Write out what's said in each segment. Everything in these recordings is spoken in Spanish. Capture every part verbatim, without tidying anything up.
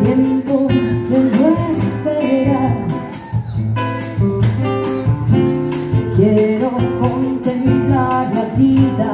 tiempo que no espera, quiero contemplar la vida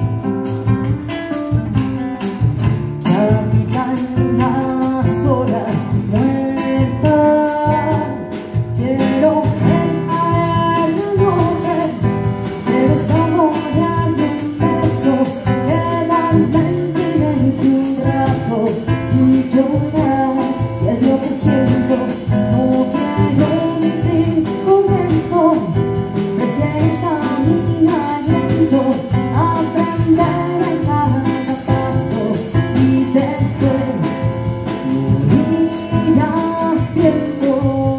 que habitan las horas muertas. Quiero ver a la mujer, quiero saborear un beso, quedarme en silencio un rato y llorar si es lo que siento. No quiero vivir contento, prefiero caminar lento, aprender a cada paso y después morir a tiempo.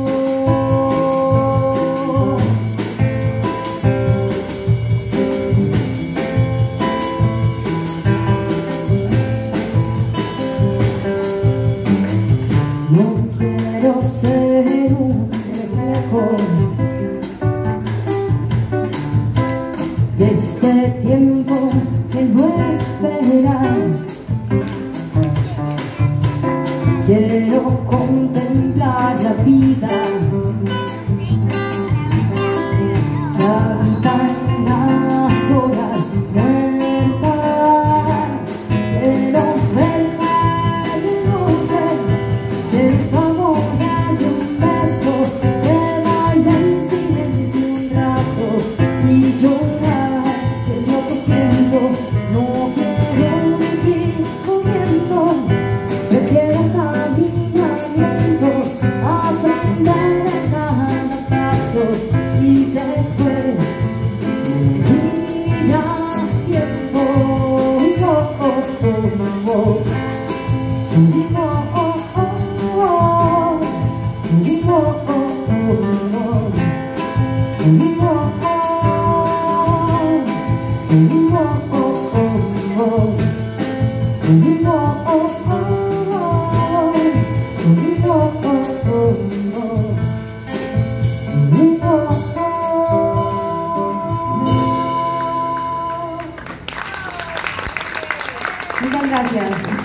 No quiero ser un reflejo de este tiempo que no espera. Quiero contemplar la vida que habita en las horas muertas. Quiero ver a la mujer, quiero saborear un beso, quedarme en silencio un rato y llorar si es lo que siento. No quiero vivir comiendo, prefiero caminar lento, aprender a cada paso y después morir a tiempo. Oh, oh, oh, oh. Muchas gracias.